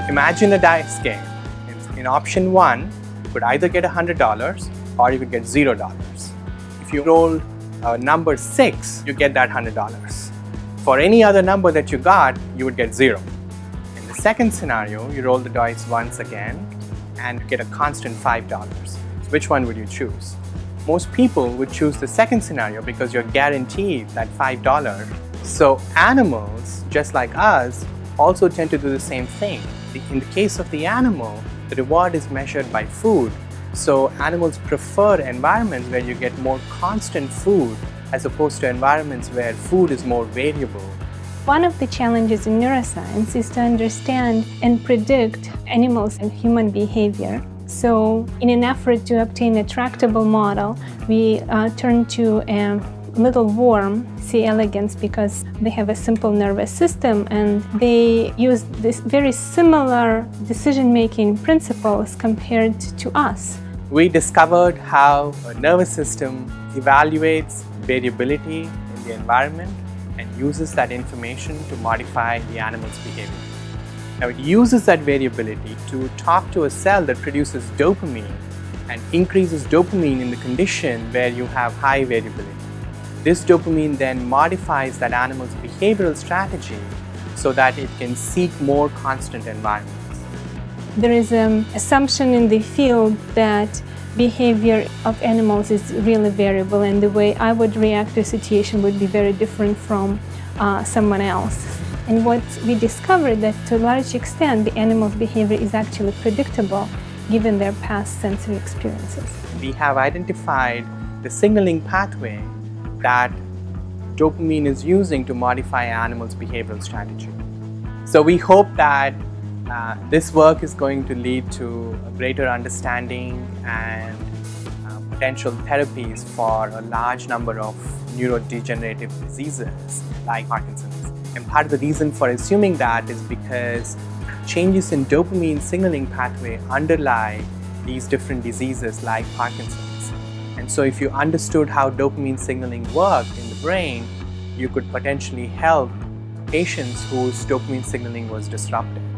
Imagine a dice game. In option 1, you could either get $100 or you could get $0. If you roll number 6, you get that $100. For any other number that you got, you would get 0. In the second scenario, you roll the dice once again and get a constant $5. So which one would you choose? Most people would choose the second scenario because you're guaranteed that $5. So animals, just like us, also tend to do the same thing. In the case of the animal, the reward is measured by food. So animals prefer environments where you get more constant food as opposed to environments where food is more variable. One of the challenges in neuroscience is to understand and predict animals and human behavior. So in an effort to obtain a tractable model, we turn to a little worm, C. elegans, because they have a simple nervous system and they use this very similar decision-making principles compared to us. We discovered how a nervous system evaluates variability in the environment and uses that information to modify the animal's behavior. Now it uses that variability to talk to a cell that produces dopamine and increases dopamine in the condition where you have high variability. This dopamine then modifies that animal's behavioral strategy so that it can seek more constant environments. There is an assumption in the field that behavior of animals is really variable, and the way I would react to a situation would be very different from someone else. And what we discovered that to a large extent the animal's behavior is actually predictable given their past sensory experiences. We have identified the signaling pathway that dopamine is using to modify animals' behavioral strategy. So we hope that this work is going to lead to a greater understanding and potential therapies for a large number of neurodegenerative diseases like Parkinson's. And part of the reason for assuming that is because changes in dopamine signaling pathway underlie these different diseases like Parkinson's. And so if you understood how dopamine signaling worked in the brain, you could potentially help patients whose dopamine signaling was disrupted.